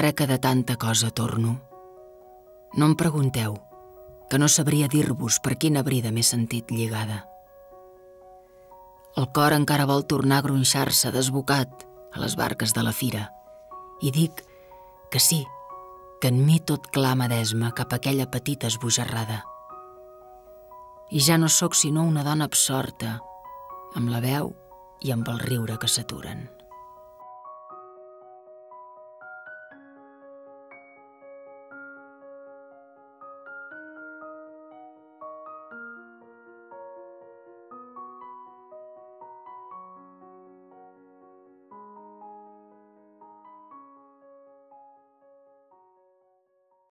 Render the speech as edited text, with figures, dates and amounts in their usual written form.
Ara que de tanta cosa torno, no em pregunteu, que no sabria dir-vos per quina brida m'he sentit lligada. El cor encara vol tornar a gronxar-se desbocat a les barques de la fira, i dic que sí, que en mi tot clama d'esma cap a aquella petita esbojarrada. I ja no sóc sinó una dona absorta, amb la veu i amb el riure que s'aturen.